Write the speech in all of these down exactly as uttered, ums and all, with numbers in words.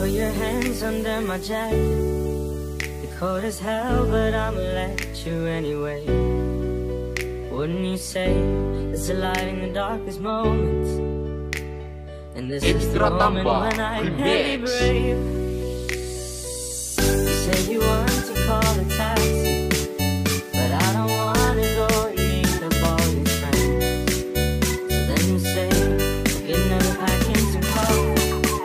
Put your hands under my jacket. You're cold as hell, but I'ma let you anyway. Wouldn't you say there's a light in the darkest moments? And this is the moment when I can be brave. You say you want to call a taxi, but I don't wanna go and meet up all your friends. So then you say we're getting up, packing some clothes.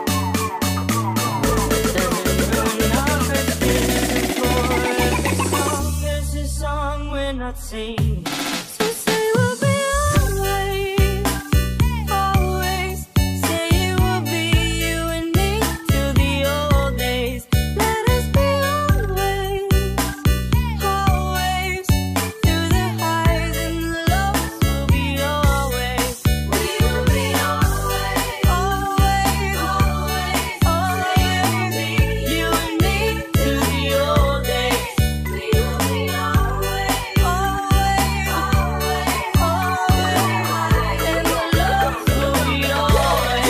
There's a song we're not singing. So say we'll be always, always. Say it will be you and me till the old days. Let us be always, always. Through the highs and the lows, we'll be always. We will be always, always, always, always. You and me till the old days. We will be always, always, always, always. And the loves will be always.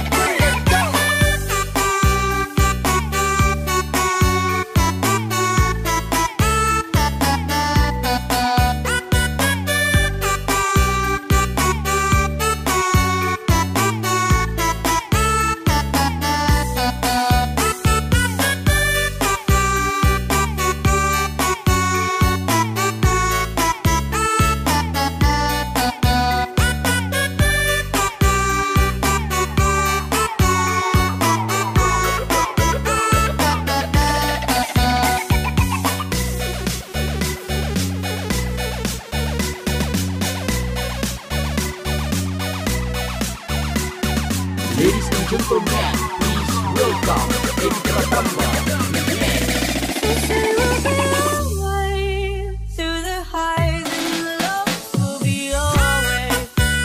Ladies and gentlemen, please welcome Extra Tambah Remix. Say we'll be always. Through the highs and the lows, we'll be always.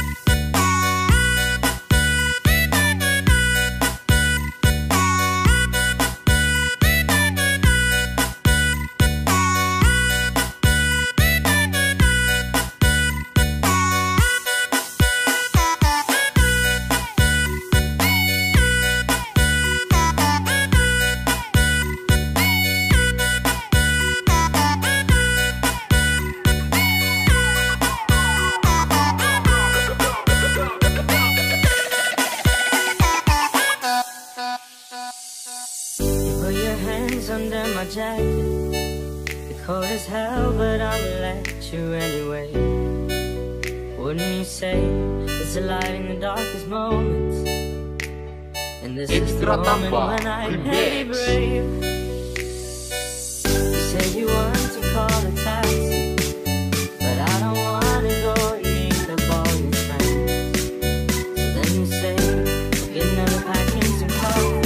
Put your hands under my jacket. You're cold as hell, but I'ma let you anyway. Wouldn't you say there's a light in the darkest moments? And this is the Extra moment Tambah when I can be Remix. brave. You say you want to call a taxi, but I don't wanna go and meet up all your friends. So then you say we're getting up, packing some clothes.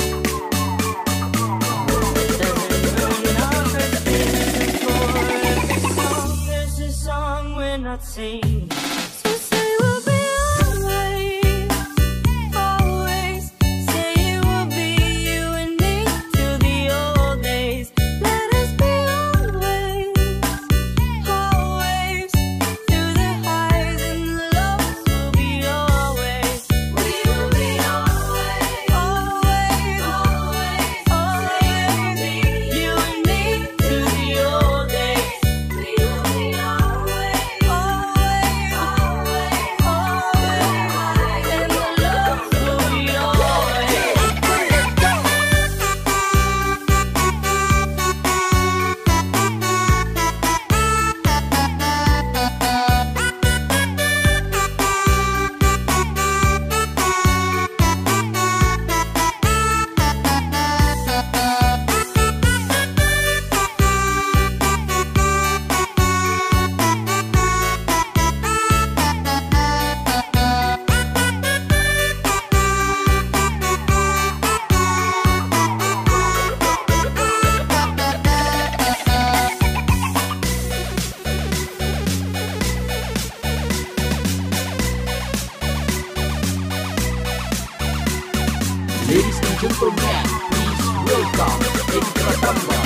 There's a song we're not singing. So say we'll be always, always. Say it will be you and me till the old days. Let us be always, always. Through the highs and the lows, we'll be always. We will be always, always, always, always. You and me till the old days. We will be always, always, always, always. And the loves will be always. Ladies and gentlemen, please welcome Extra Tambah